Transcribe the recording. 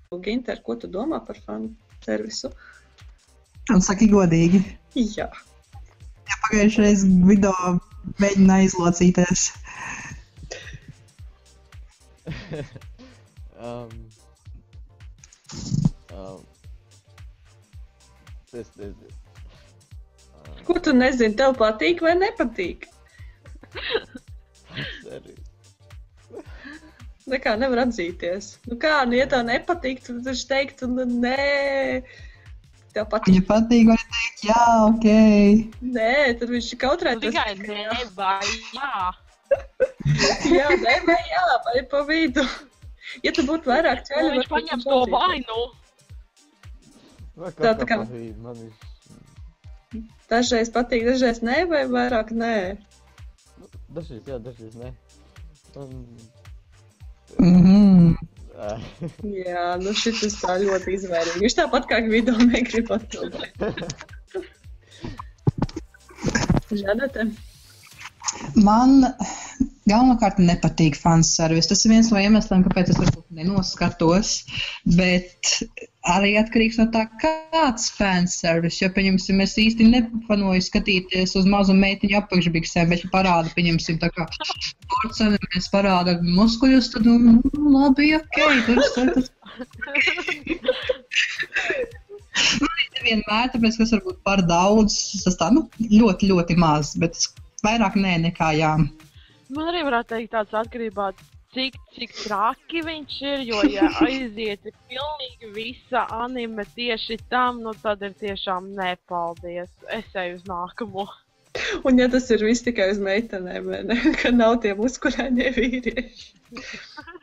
Ginter, ko tu domā par fanu servisu? Un saki godīgi. Jā. Ja pagājušais video mēģina aizlocīties. Es nezinu. Ko tu nezini, tev patīk vai nepatīk? Nekā nevar atzīties. Nu kā, nu ja tev nepatīk, tu taču teiktu, nu nē. Tev patīk. Ja patīk, var teikt, jā, okei. Nē, tad viņš kautrētos. Tikai nē vai jā. Jā, nē vai jā, vai pa vidu. Ja tu būtu vairāk ķēļi, Viņš paņem to vainu. Tā kā dažreiz patīk, dažreiz nē, vai vairāk nē? Dažreiz jā, dažreiz nē. Jā, nu šitas tā ļoti izvērīgi. Viņš tāpat kā video negrib atbildēt. Žanete? Man galvenokārt nepatīk fanservice. Tas ir viens no iemesliem, kāpēc es varbūt nenoskatos, bet arī atkarīgs no tā, kāds fanservice, jo, pieņemsim, es īsti nepanoju skatīties uz mazu meitiņu apakšbiksēm, bet parāda, pieņemsim, tā kā porceni, mēs parāda muskuļus, tad, labi, okei, tas. Nevienmēr, tāpēc, kas varbūt par daudz, tas tā, ļoti, ļoti maz, bet vairāk nē nekā jā. Man arī varētu teikt tāds atkarībā, cik traki viņš ir, jo ja aiziet pilnīgi visa anime tieši tam, nu tad ir tiešām nepaldies. Es eju uz nākamo. Un ja tas ir viss tikai uz meitenēm, ne? Ka nav tie muskuļainie vīrieši.